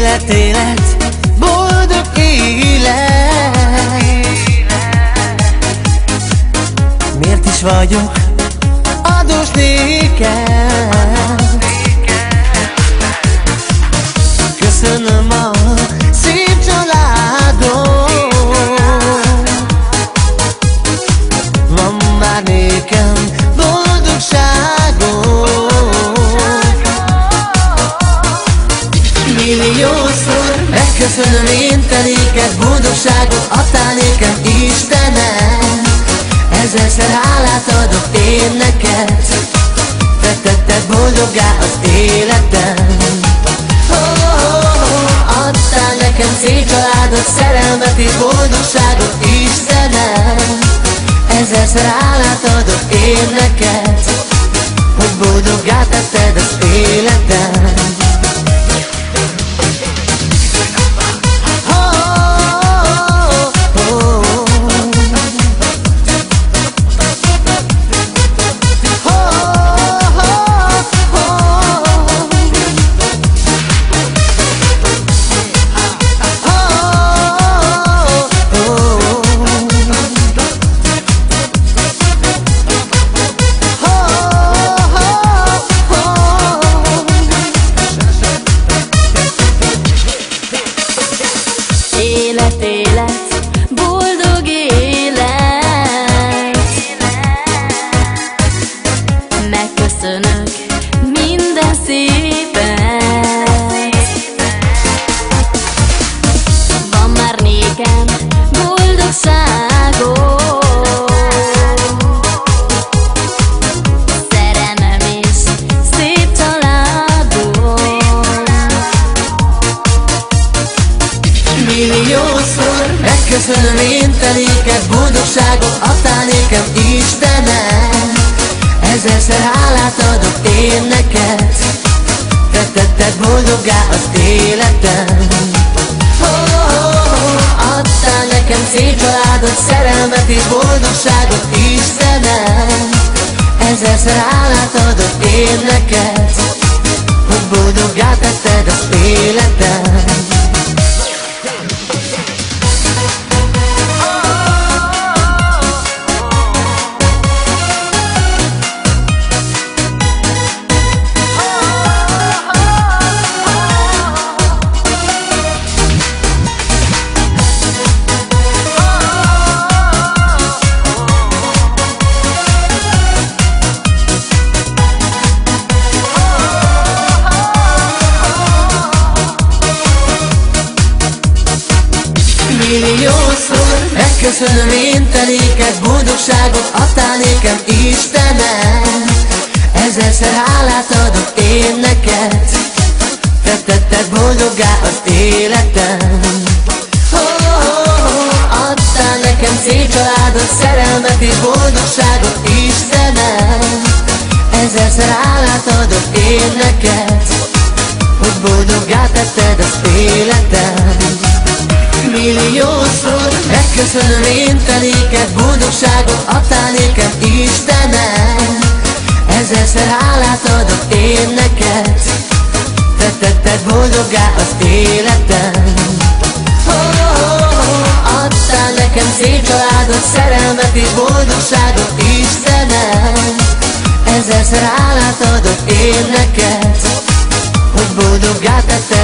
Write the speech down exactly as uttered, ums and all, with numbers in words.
Élet, élet, boldog élet. Miért is vagyok adós néked? Köszönöm a szép családot, van már nékem boldogságot. Milliószor megköszönöm én te néked, boldogságot adtál nékem, Istenem. Ezerszer hálát adok én neked, te tetted boldoggá az életem. Oh, oh, oh, adtál nekem szép családot, szerelmet és boldogságot, Istenem. Ezerszer hálát adok én neked, hogy boldoggá tetted az életem. Élet, élet, boldog élet. Megköszönök minden szépet. Van már nékem boldogságot, szerelmem és szép családom. Milliószor megköszönöm én te néked, boldogságot adtál nékem, Istenem. Ezerszer hálát adok én neked, te tetted boldoggá az életem. Oh, oh, oh, adtál nekem szép családot, szerelmet és boldogságot, Istenem. Ezerszer hálát adok én neked, hogy boldoggá tetted az életem. Milliószor megköszönöm én te néked, boldogságot adtál nékem, Istenem. Ezerszer hálát adok én neked, te tetted boldoggá az életem. Oh, oh, oh, adtál nekem szép családot, szerelmet és boldogságot, Istenem. Ezerszer hálát adok én neked, hogy boldoggá tetted az életem. Milliószor megköszönöm én te néked, boldogságot adtál nékem, Istenem. Ezerszer hálát adok én neked, te tetted boldoggá az életem. Oh, oh, oh, adtál nekem szép családot, szerelmet és boldogságot, Istenem. Ezerszer hálát adok én neked, hogy boldoggá tetted